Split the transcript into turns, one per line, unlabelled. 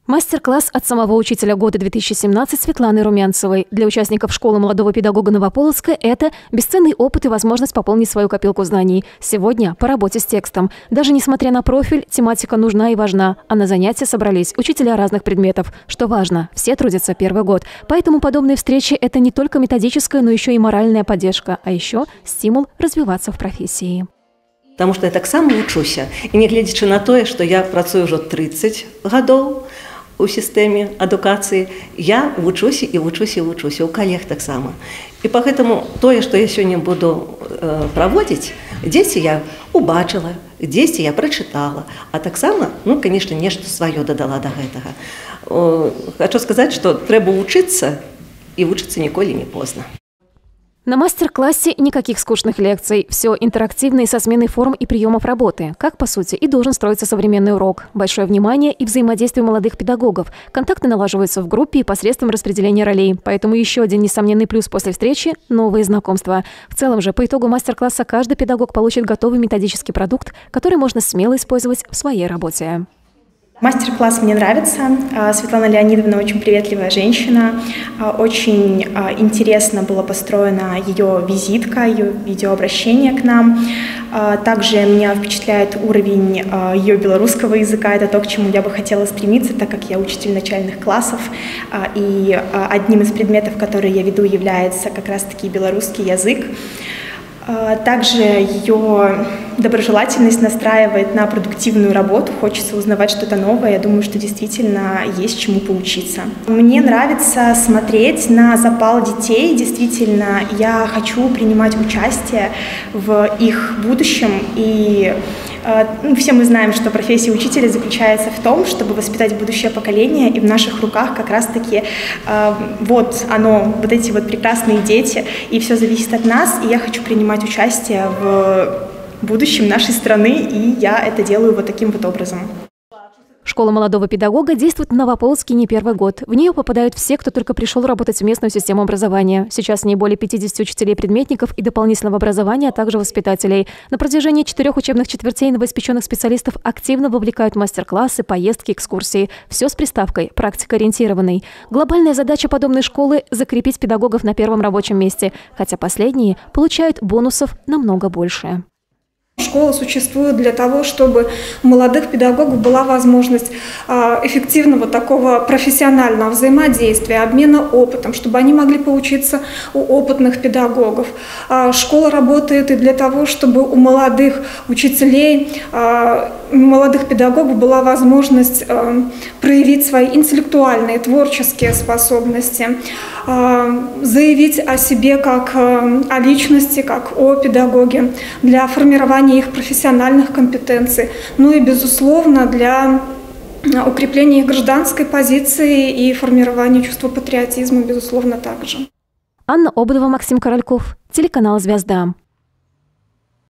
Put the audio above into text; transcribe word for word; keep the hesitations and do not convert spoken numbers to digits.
Мастер-класс от самого учителя года две тысячи семнадцать Светланы Румянцевой. Для участников школы молодого педагога Новополоцка это бесценный опыт и возможность пополнить свою копилку знаний. Сегодня по работе с текстом. Даже несмотря на профиль, тематика нужна и важна. А на занятия собрались учителя разных предметов. Что важно, все трудятся первый год. Поэтому подобные встречи – это не только методическая, но еще и моральная поддержка. А еще стимул развиваться в профессии.
Потому что я так само вучуся. І не глядячи на то, що я працюю вже тридцять років у системе адукации, я вучуся и вучуся и вучуся, у коллег так само. И поэтому то, что я сегодня буду э, проводить, дети я убачила, дети я прочитала, а так само, ну, конечно, нечто свое додала до этого. Э, хочу сказать, что треба учиться, и учиться николи не поздно.
На мастер-классе никаких скучных лекций. Все интерактивно и со сменой форм и приемов работы. Как, по сути, и должен строиться современный урок. Большое внимание и взаимодействие молодых педагогов. Контакты налаживаются в группе и посредством распределения ролей. Поэтому еще один несомненный плюс после встречи – новые знакомства. В целом же, по итогу мастер-класса каждый педагог получит готовый методический продукт, который можно смело использовать в своей работе.
Мастер-класс мне нравится. Светлана Леонидовна очень приветливая женщина. Очень интересно была построена ее визитка, ее видеообращение к нам. Также меня впечатляет уровень ее белорусского языка. Это то, к чему я бы хотела стремиться, так как я учитель начальных классов. И одним из предметов, которые я веду, является как раз-таки белорусский язык. Также ее доброжелательность настраивает на продуктивную работу, хочется узнавать что-то новое, я думаю, что действительно есть чему поучиться. Мне нравится смотреть на запал детей, действительно, я хочу принимать участие в их будущем, и ну, все мы знаем, что профессия учителя заключается в том, чтобы воспитать будущее поколение, и в наших руках как раз-таки э, вот оно, вот эти вот прекрасные дети, и все зависит от нас, и я хочу принимать участие в будущем нашей страны, и я это делаю вот таким вот образом.
Школа молодого педагога действует в Новополоцке не первый год. В нее попадают все, кто только пришел работать в местную систему образования. Сейчас в ней более пятидесяти учителей-предметников и дополнительного образования, а также воспитателей. На протяжении четырех учебных четвертей новоиспеченных специалистов активно вовлекают мастер-классы, поездки, экскурсии. Все с приставкой практикоориентированной. Глобальная задача подобной школы – закрепить педагогов на первом рабочем месте, хотя последние получают бонусов намного больше.
Школа существует для того, чтобы у молодых педагогов была возможность эффективного такого профессионального взаимодействия, обмена опытом, чтобы они могли поучиться у опытных педагогов. Школа работает и для того, чтобы у молодых учителей, молодых педагогов была возможность проявить свои интеллектуальные, творческие способности, заявить о себе как о личности, как о педагоге, для формирования их профессиональных компетенций, ну и, безусловно, для укрепления их гражданской позиции и формирования чувства патриотизма, безусловно, также.
Анна Ободова, Максим Корольков, телеканал «Звезда».